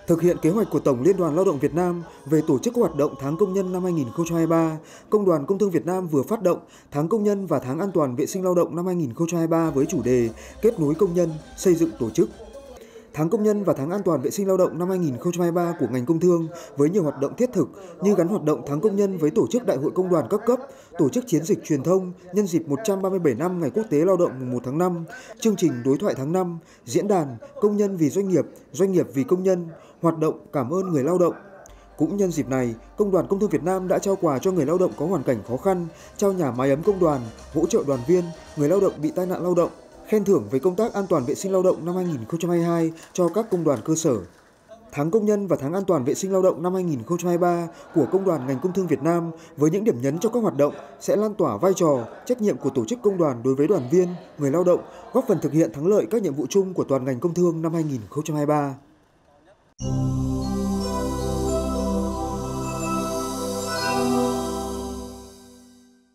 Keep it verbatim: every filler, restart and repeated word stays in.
Thực hiện kế hoạch của Tổng Liên đoàn Lao động Việt Nam về tổ chức các hoạt động tháng công nhân năm hai nghìn không trăm hai mươi ba, Công đoàn Công thương Việt Nam vừa phát động tháng công nhân và tháng an toàn vệ sinh lao động năm hai nghìn không trăm hai mươi ba với chủ đề kết nối công nhân, xây dựng tổ chức. Tháng công nhân và tháng an toàn vệ sinh lao động năm hai nghìn không trăm hai mươi ba của ngành công thương với nhiều hoạt động thiết thực như gắn hoạt động tháng công nhân với tổ chức Đại hội Công đoàn các cấp, tổ chức chiến dịch truyền thông nhân dịp một trăm ba mươi bảy năm Ngày Quốc tế Lao động mùng một tháng năm, chương trình đối thoại tháng năm, diễn đàn công nhân vì doanh nghiệp, doanh nghiệp vì công nhân, hoạt động cảm ơn người lao động. Cũng nhân dịp này, Công đoàn Công thương Việt Nam đã trao quà cho người lao động có hoàn cảnh khó khăn, trao nhà mái ấm công đoàn, hỗ trợ đoàn viên, người lao động bị tai nạn lao động, khen thưởng về công tác an toàn vệ sinh lao động năm hai nghìn không trăm hai mươi hai cho các công đoàn cơ sở. Tháng công nhân và tháng an toàn vệ sinh lao động năm hai nghìn không trăm hai mươi ba của Công đoàn ngành Công thương Việt Nam với những điểm nhấn cho các hoạt động sẽ lan tỏa vai trò, trách nhiệm của tổ chức công đoàn đối với đoàn viên, người lao động, góp phần thực hiện thắng lợi các nhiệm vụ chung của toàn ngành công thương năm hai nghìn không trăm hai mươi ba.